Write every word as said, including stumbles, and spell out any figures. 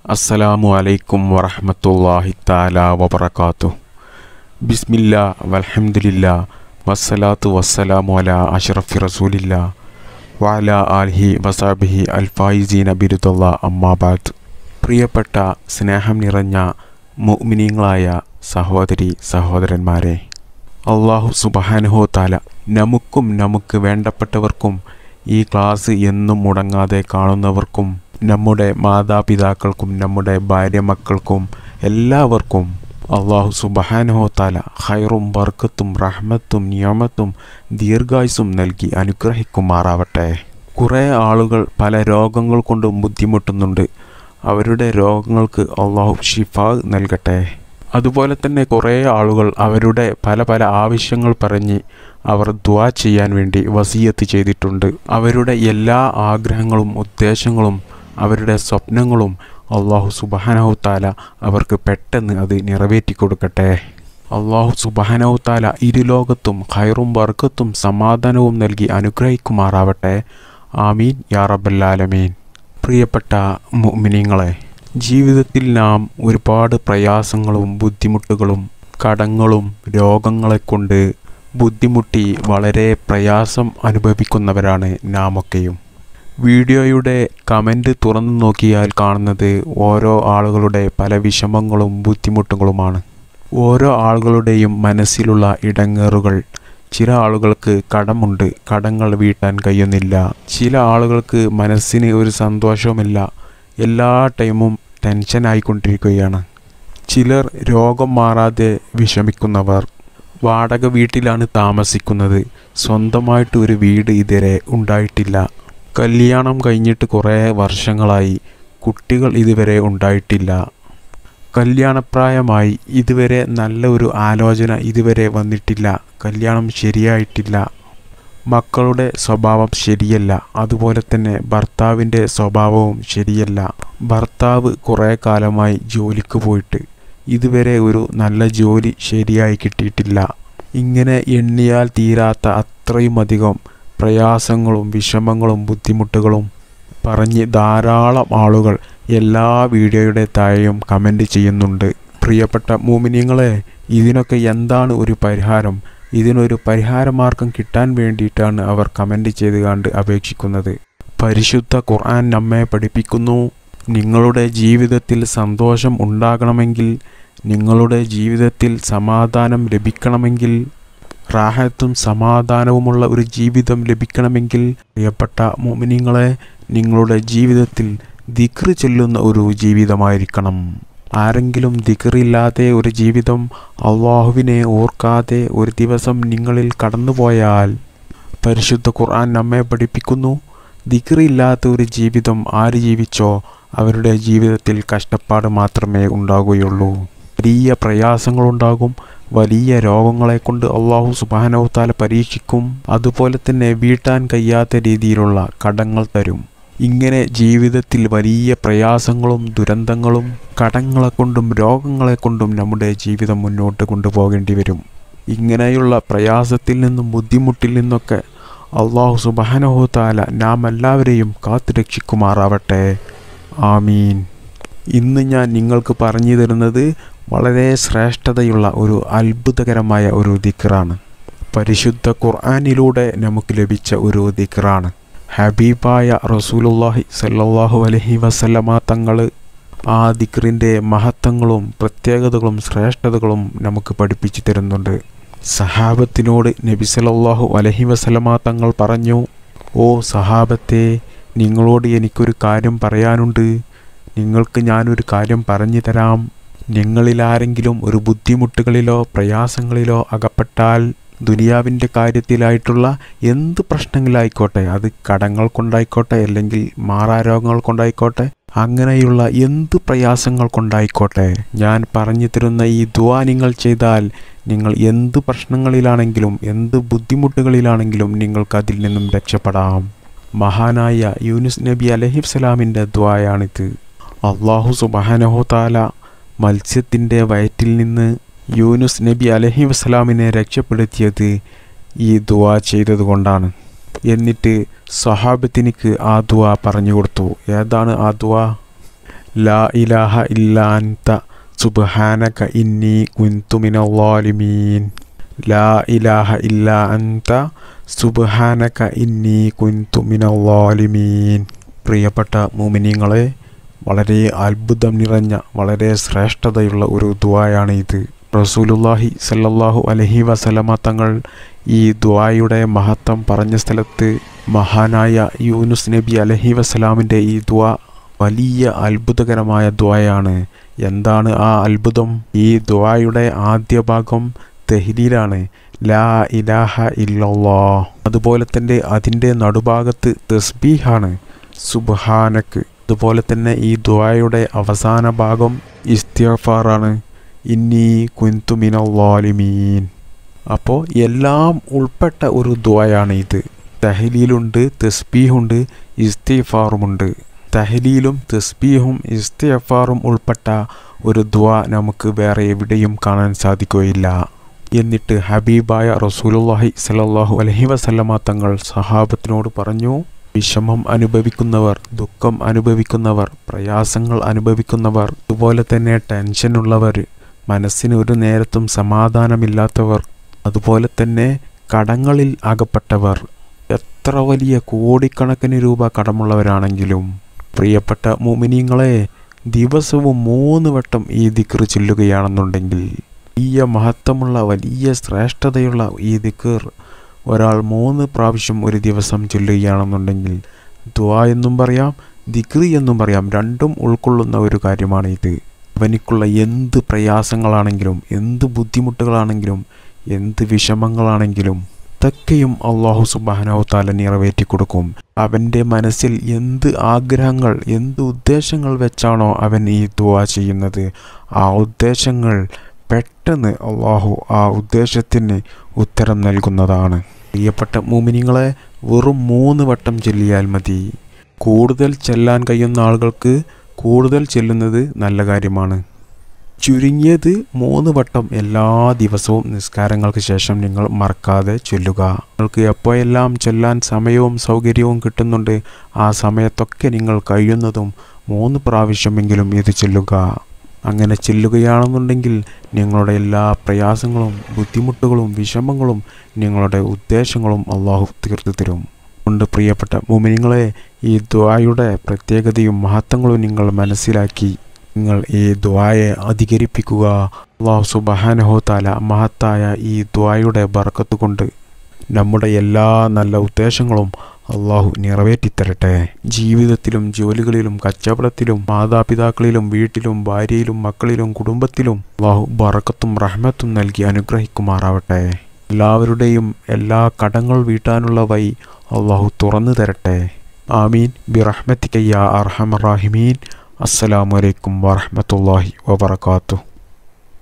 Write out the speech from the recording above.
അസ്സലാമു അലൈക്കും വറഹ്മത്തുള്ളാഹി തആല വബറകാതുഹു. ബിസ്മില്ലാ വൽഹംദുലില്ലാ വസ്സലാത്തു വസ്സലാമു അലാ അഷ്റഫി റസൂലില്ലാ വഅലാ ആലിഹി വസഹ്ബിഹി അൽഫായിസീന ബിറുദല്ലാ അമ്മാ ബഅദ്. പ്രിയപ്പെട്ട സ്നേഹം നിറഞ്ഞ മുഅ്മിനീങ്ങളായ സഹോദരി സഹോദരന്മാരെ, അല്ലാഹു സുബ്ഹാനഹു വ തആല നമുക്കും നമുക്ക് വേണ്ടപ്പെട്ടവർക്കും ഈ ക്ലാസ് എന്നും മുടങ്ങാതെ കാണുന്നവർക്കും നമ്മുടെ മാതാപിതാക്കൾക്കും നമ്മുടെ ഭാര്യ മക്കൾക്കും എല്ലാവർക്കും അല്ലാഹു സുബ്ഹാനഹു വ തആല ഖൈറും ബർക്കത്തും റഹ്മത്തും നിഅമത്തും ദീർഘായുസ്സും നൽകി അനുഗ്രഹിക്കുമാറാവട്ടെ. കുറേ ആളുകൾ പല രോഗങ്ങൾ കൊണ്ടും ബുദ്ധിമുട്ടുന്നുണ്ട്. അവരുടെ രോഗങ്ങൾക്ക് അല്ലാഹു ശിഫാ നൽകട്ടെ. അതുപോലെ തന്നെ കുറേ ആളുകൾ അവരുടെ പല പല ആവശ്യങ്ങൾ പറഞ്ഞ് അവർ ദുആ ചെയ്യാൻ വേണ്ടി വസിയത്ത് ചെയ്തിട്ടുണ്ട്. അവരുടെ എല്ലാ ആഗ്രഹങ്ങളും ഉദ്ദേശങ്ങളും അവരുടെ സ്വപ്നങ്ങളും അല്ലാഹു സുബ്ഹാനഹു വ തആല അവർക്ക് പെട്ടെന്ന് അത് നിറവേറ്റി കൊടുക്കട്ടെ. അല്ലാഹു സുബ്ഹാനഹു വ തആല ഇരുലോകത്തും ഖൈറും ബർക്കത്തും സമാധാനവും നൽകി അനുഗ്രഹിക്കുമാറാവട്ടെ. ആമീൻ യാ റബ്ബൽ ആലമീൻ. പ്രിയപ്പെട്ട മുഅ്മിനീങ്ങളെ, ജീവിതത്തിൽ നാം ഒരുപാട് പ്രയാസങ്ങളും ബുദ്ധിമുട്ടുകളും കടങ്ങളും രോഗങ്ങളെക്കൊണ്ട് ബുദ്ധിമുട്ടി വളരെ പ്രയാസം അനുഭവിക്കുന്നവരാണ് നാമൊക്കെയും. വീഡിയോയുടെ കമൻറ്റ് തുറന്നു നോക്കിയാൽ കാണുന്നത് ഓരോ ആളുകളുടെ പല വിഷമങ്ങളും ബുദ്ധിമുട്ടുകളുമാണ്. ഓരോ ആളുകളുടെയും മനസ്സിലുള്ള ഇടങ്ങേറുകൾ. ചില ആളുകൾക്ക് കടമുണ്ട്, കടങ്ങൾ വീട്ടാൻ കഴിയുന്നില്ല. ചില ആളുകൾക്ക് മനസ്സിന് ഒരു സന്തോഷവുമില്ല, എല്ലാ ടൈമും ടെൻഷനായിക്കൊണ്ടിരിക്കുകയാണ്. ചിലർ രോഗം മാറാതെ വിഷമിക്കുന്നവർ. വാടക വീട്ടിലാണ് താമസിക്കുന്നത്. സ്വന്തമായിട്ട് ഒരു വീട് ഇതുവരെ ഉണ്ടായിട്ടില്ല. കല്യാണം കഴിഞ്ഞിട്ട് കുറേ വർഷങ്ങളായി, കുട്ടികൾ ഇതുവരെ ഉണ്ടായിട്ടില്ല. കല്യാണപ്രായമായി, ഇതുവരെ നല്ല ഒരു ആലോചന ഇതുവരെ വന്നിട്ടില്ല. കല്യാണം ശരിയായിട്ടില്ല. മക്കളുടെ സ്വഭാവം ശരിയല്ല. അതുപോലെ തന്നെ ഭർത്താവിൻ്റെ സ്വഭാവവും ശരിയല്ല. ഭർത്താവ് കുറേ കാലമായി ജോലിക്ക് പോയിട്ട് ഇതുവരെ ഒരു നല്ല ജോലി ശരിയായി കിട്ടിയിട്ടില്ല. ഇങ്ങനെ എണ്ണിയാൽ തീരാത്ത അത്രയും അധികം പ്രയാസങ്ങളും വിഷമങ്ങളും ബുദ്ധിമുട്ടുകളും പറഞ്ഞ് ധാരാളം ആളുകൾ എല്ലാ വീഡിയോയുടെ താഴെയും കമൻറ്റ് ചെയ്യുന്നുണ്ട്. പ്രിയപ്പെട്ട മുഅ്മിനീങ്ങളെ, ഇതിനൊക്കെ എന്താണ് ഒരു പരിഹാരം? ഇതിനൊരു പരിഹാരമാർഗം കിട്ടാൻ വേണ്ടിയിട്ടാണ് അവർ കമൻറ്റ് ചെയ്ത് കണ്ട് അപേക്ഷിക്കുന്നത്. പരിശുദ്ധ ഖുർആൻ നമ്മെ പഠിപ്പിക്കുന്നു, നിങ്ങളുടെ ജീവിതത്തിൽ സന്തോഷം ഉണ്ടാകണമെങ്കിൽ, നിങ്ങളുടെ ജീവിതത്തിൽ സമാധാനം ലഭിക്കണമെങ്കിൽ, റാഹത്തും സമാധാനവുമുള്ള ഒരു ജീവിതം ലഭിക്കണമെങ്കിൽ, പ്രിയപ്പെട്ട മുഅ്മിനീങ്ങളെ, നിങ്ങളുടെ ജീവിതത്തിൽ ദിക്ർ ചൊല്ലുന്ന ഒരു ജീവിതമായിരിക്കണം. ആരെങ്കിലും ദിക്റില്ലാതെ ഒരു ജീവിതം, അള്ളാഹുവിനെ ഓർക്കാതെ ഒരു ദിവസം നിങ്ങളിൽ കടന്നുപോയാൽ, പരിശുദ്ധ ഖുർആൻ നമ്മെ പഠിപ്പിക്കുന്നു, ദിക്റില്ലാത്ത ഒരു ജീവിതം ആര് ജീവിച്ചോ അവരുടെ ജീവിതത്തിൽ കഷ്ടപ്പാട് മാത്രമേ ഉണ്ടാകുകയുള്ളൂ. വലിയ പ്രയാസങ്ങളുണ്ടാകും. വലിയ രോഗങ്ങളെ കൊണ്ട് അല്ലാഹു സുബ്ഹാനഹു വ തആല പരീക്ഷിക്കും. അതുപോലെ തന്നെ വീട്ടാൻ കഴിയാത്ത രീതിയിലുള്ള കടങ്ങൾ തരും. ഇങ്ങനെ ജീവിതത്തിൽ വലിയ പ്രയാസങ്ങളും ദുരന്തങ്ങളും കടങ്ങളെ കൊണ്ടും രോഗങ്ങളെ കൊണ്ടും നമ്മുടെ ജീവിതം മുന്നോട്ട് കൊണ്ടുപോകേണ്ടി വരും. ഇങ്ങനെയുള്ള പ്രയാസത്തിൽ നിന്നും ബുദ്ധിമുട്ടിൽ നിന്നൊക്കെ അല്ലാഹു സുബ്ഹാനഹു വ തആല നാം എല്ലാവരെയും കാത്തു രക്ഷിക്കുമാറാവട്ടെ. ആമീൻ. ഇന്ന് ഞാൻ നിങ്ങൾക്ക് പറഞ്ഞു തരുന്നത് വളരെ ശ്രേഷ്ഠതയുള്ള ഒരു അത്ഭുതകരമായ ഒരു ദിക്റാണ്. പരിശുദ്ധ ഖുർആനിലൂടെ നമുക്ക് ലഭിച്ച ഒരു ദിക്റാണ്. ഹബീബായ റസൂലുള്ളാഹി സ്വല്ലല്ലാഹു അലൈഹി വസല്ലമ തങ്ങൾ ആ ദിക്റിൻ്റെ മഹത്വങ്ങളും പ്രത്യേകതകളും ശ്രേഷ്ഠതകളും നമുക്ക് പഠിപ്പിച്ചു തരുന്നുണ്ട്. സഹാബത്തിനോട് നബി സല്ലല്ലാഹു അലൈഹി വസല്ലമ തങ്ങൾ പറഞ്ഞു, ഓ സഹാബത്തെ, നിങ്ങളോട് എനിക്കൊരു കാര്യം പറയാനുണ്ട്. നിങ്ങൾക്ക് ഞാനൊരു കാര്യം പറഞ്ഞു തരാം. നിങ്ങളിലാരെങ്കിലും ഒരു ബുദ്ധിമുട്ടുകളിലോ പ്രയാസങ്ങളിലോ അകപ്പെട്ടാൽ, ദുനിയാവിൻ്റെ കാര്യത്തിലായിട്ടുള്ള എന്ത് പ്രശ്നങ്ങളായിക്കോട്ടെ, അത് കടങ്ങൾ കൊണ്ടായിക്കോട്ടെ, അല്ലെങ്കിൽ മാറാരോഗങ്ങൾ കൊണ്ടായിക്കോട്ടെ, അങ്ങനെയുള്ള എന്ത് പ്രയാസങ്ങൾ കൊണ്ടായിക്കോട്ടെ, ഞാൻ പറഞ്ഞു തരുന്ന ഈ ദുആ നിങ്ങൾ ചെയ്താൽ, നിങ്ങൾ എന്ത് പ്രശ്നങ്ങളിലാണെങ്കിലും എന്ത് ബുദ്ധിമുട്ടുകളിലാണെങ്കിലും നിങ്ങൾക്ക് അതിൽ നിന്നും രക്ഷപ്പെടാം. മഹാനായ യൂനുസ് നബി അലൈഹിസ്സലാമിൻ്റെ ദുആയാണിത്. അല്ലാഹു സുബ്ഹാനഹു വ തആല മത്സ്യത്തിൻ്റെ വയറ്റിൽ നിന്ന് യൂനുസ് നബി അലൈഹി വസലാമിനെ രക്ഷപ്പെടുത്തിയത് ഈ ദുആ ചെയ്തതുകൊണ്ടാണ്. എന്നിട്ട് സ്വഹാബത്തിനിക്ക് ആ ദുആ പറഞ്ഞു കൊടുത്തു. ഏതാണ് ആ ദുആ? ലാ ഇലാഹ ഇല്ലാ അൻത സുബ്ഹാനക ഇന്നി കുൻതു മിനൽ ളാലിമീൻ. ലാ ഇലാഹ ഇല്ലാ അൻത സുബ്ഹാനക ഇന്നി കുൻതു മിനൽ ളാലിമീൻ. പ്രിയപ്പെട്ട മുഅ്മിനീങ്ങളെ, വളരെ അത്ഭുതം നിറഞ്ഞ വളരെ ശ്രേഷ്ഠതയുള്ള ഒരു ദുആയാണ് ഇത്. റസൂലുള്ളാഹി സല്ലല്ലാഹു അലൈഹി വസല്ലമ തങ്ങൾ ഈ ദുആയുടെ മഹത്വം പറഞ്ഞ സ്ഥലത്ത് മഹാനായ യൂനുസ് നബി അലൈഹി വസലാമിൻ്റെ ഈ ദുആ വലിയ അത്ഭുതകരമായ ദുആയാണ്. എന്താണ് ആ അത്ഭുതം? ഈ ദുആയുടെ ആദ്യ ഭാഗം തഹ്ലീലാണ്, ലാ ഇലാഹ ഇല്ലല്ലാഹ്. അതുപോലെ തന്നെ അതിൻ്റെ നടുഭാഗത്ത് തസ്ബീഹാണ്, സുബ്ഹാനക്. അതുപോലെ തന്നെ ഈ ദുആയുടെ അവസാന ഭാഗം ഇസ്തിഗ്ഫാറാണ്, ഇന്നി കുൻതു മിനൽ ളാലിമീൻ. അപ്പോൾ എല്ലാം ഉൾപ്പെട്ട ഒരു ദുആയാണ് ഇത്. തഹ്ലീലുണ്ട്, തസ്ബീഹുണ്ട്, ഇസ്തിഗ്ഫാറുമുണ്ട്. തഹ്ലീലും തസ്ബീഹും ഇസ്തിഗ്ഫാറും ഉൾപ്പെട്ട ഒരു ദുആ നമുക്ക് വേറെ എവിടെയും കാണാൻ സാധിക്കുകയില്ല. എന്നിട്ട് ഹബീബായ റസൂലുള്ളാഹി സ്വല്ലല്ലാഹു അലൈഹി വസല്ലമ തങ്ങൾ സഹാബത്തിനോട് പറഞ്ഞു, വിഷമം അനുഭവിക്കുന്നവർ, ദുഃഖം അനുഭവിക്കുന്നവർ, പ്രയാസങ്ങൾ അനുഭവിക്കുന്നവർ, അതുപോലെ തന്നെ ടെൻഷനുള്ളവർ, മനസ്സിന് ഒരു നേരത്തും സമാധാനമില്ലാത്തവർ, അതുപോലെ തന്നെ കടങ്ങളിൽ അകപ്പെട്ടവർ, എത്ര വലിയ കോടിക്കണക്കിന് രൂപ കടമുള്ളവരാണെങ്കിലും പ്രിയപ്പെട്ട മുഅ്മിനീങ്ങളെ, ദിവസവും മൂന്ന് വട്ടം ഈ ദിക്ർ ചൊല്ലുകയാണെന്നുണ്ടെങ്കിൽ, വലിയ മഹത്വമുള്ള വലിയ ശ്രേഷ്ഠതയുള്ള ഈ ദിക്ർ ഒരാൾ മൂന്ന് പ്രാവശ്യം ഒരു ദിവസം ചൊല്ലുകയാണെന്നുണ്ടെങ്കിൽ, ദുആ എന്നും പറയാം, ദിക്ർ എന്നും പറയാം, രണ്ടും ഉൾക്കൊള്ളുന്ന ഒരു കാര്യമാണ് ഇത്. അവനിക്കുള്ള എന്ത് പ്രയാസങ്ങളാണെങ്കിലും, എന്ത് ബുദ്ധിമുട്ടുകളാണെങ്കിലും, എന്ത് വിഷമങ്ങളാണെങ്കിലും അതൊക്കെയും അല്ലാഹു സുബ്ഹാനഹു വ തആല നിറവേറ്റി കൊടുക്കും. അവൻ്റെ മനസ്സിൽ എന്ത് ആഗ്രഹങ്ങൾ, എന്ത് ഉദ്ദേശങ്ങൾ വെച്ചാണോ അവൻ ഈ ദുആ ചെയ്യുന്നത്, ആ ഉദ്ദേശങ്ങൾ പെട്ടെന്ന് അല്ലാഹു ആ ഉദ്ദേശത്തിന് ഉത്തരം നൽകുന്നതാണ്. പ്രിയപ്പെട്ട മുഅ്മിനീങ്ങളെ, വെറും മൂന്ന് വട്ടം ചൊല്ലിയാൽ മതി. കൂടുതൽ ചെല്ലാൻ കഴിയുന്ന ആളുകൾക്ക് കൂടുതൽ ചെല്ലുന്നത് നല്ല കാര്യമാണ്. ചുരുങ്ങിയത് മൂന്ന് വട്ടം എല്ലാ ദിവസവും നിസ്കാരങ്ങൾക്ക് ശേഷം നിങ്ങൾ മറക്കാതെ ചൊല്ലുക. നിങ്ങൾക്ക് എപ്പോഴെല്ലാം ചൊല്ലാൻ സമയവും സൗകര്യവും കിട്ടുന്നുണ്ട്, ആ സമയത്തൊക്കെ നിങ്ങൾ കഴിയുന്നതും മൂന്ന് പ്രാവശ്യമെങ്കിലും ഇത് ചൊല്ലുക. അങ്ങനെ ചെല്ലുകയാണെന്നുണ്ടെങ്കിൽ നിങ്ങളുടെ എല്ലാ പ്രയാസങ്ങളും, ബുദ്ധിമുട്ടുകളും, വിഷമങ്ങളും, നിങ്ങളുടെ ഉദ്ദേശങ്ങളും അല്ലാഹു തീർത്തു തരും. കൊണ്ട് പ്രിയപ്പെട്ട മുഅ്മിനീങ്ങളെ, ഈ ദുആയുടെ പ്രത്യേകതയും മഹത്വങ്ങളും നിങ്ങൾ മനസ്സിലാക്കി നിങ്ങൾ ഈ ദുആയെ അധികരിപ്പിക്കുക. അല്ലാഹു സുബ്ഹാനഹു വ തആല മഹത്തായ ഈ ദുആയുടെ ബർക്കത്ത് കൊണ്ട് നമ്മുടെ എല്ലാ നല്ല ഉദ്ദേശങ്ങളും അല്ലാഹു നിറവേറ്റിത്തരട്ടെ. ജീവിതത്തിലും ജോലികളിലും കച്ചവടത്തിലും മാതാപിതാക്കളിലും വീട്ടിലും ഭാര്യയിലും മക്കളിലും കുടുംബത്തിലും അല്ലാഹു ബറക്കത്തും റഹ്മത്തും നൽകി അനുഗ്രഹിക്കുമാറാവട്ടെ. എല്ലാവരുടെയും എല്ലാ കടങ്ങൾ വീട്ടാനുള്ള വഴി അല്ലാഹു തുറന്നു തരട്ടെ. ആമീൻ ബിറഹ്മതിക യാ അർഹമർ റഹീമീൻ. അസ്സലാമു അലൈക്കും വറഹ്മത്തുള്ളാഹി വബറകാതുഹു.